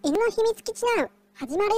犬の秘密基地ナウ始まるよ。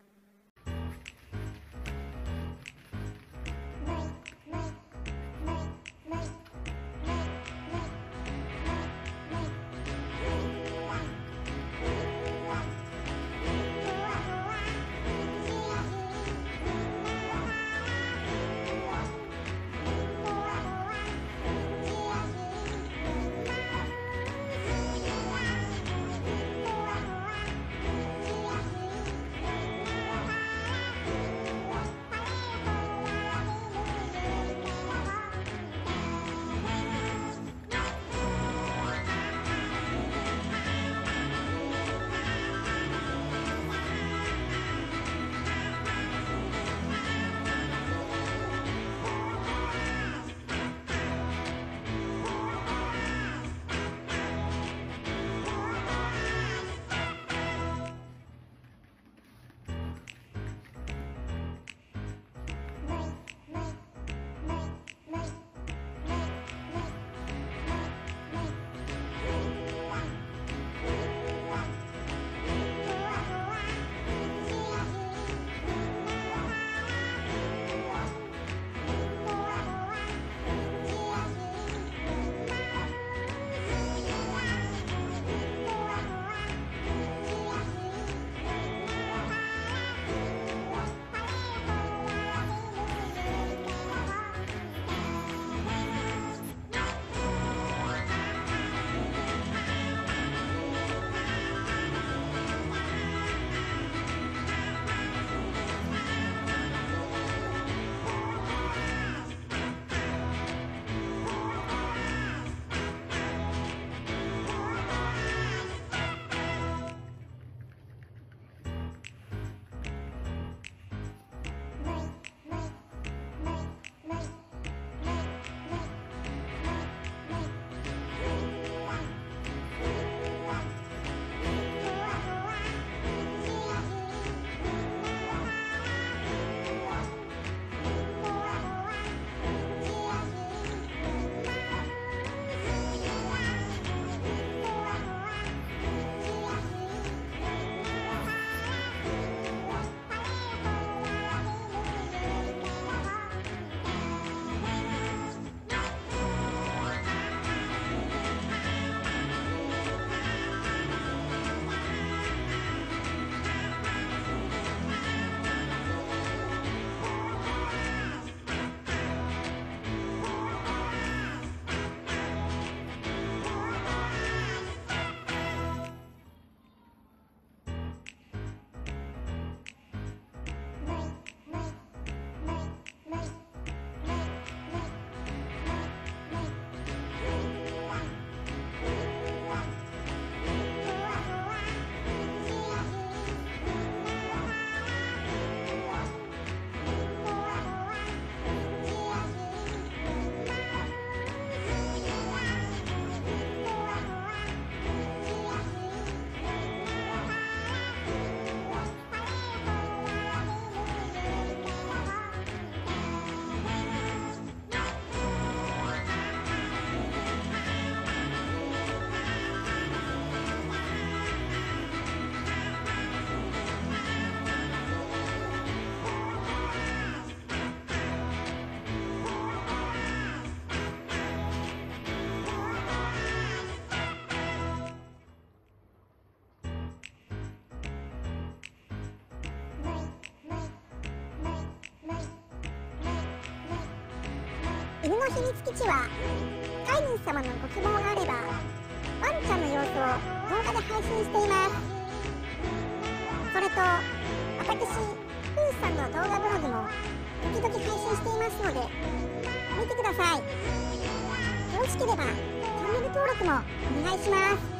犬の秘密基地は飼い主様のご希望があればワンちゃんの様子を動画で配信しています。それと私プーさんの動画ブログも時々配信していますので見てください。よろしければチャンネル登録もお願いします。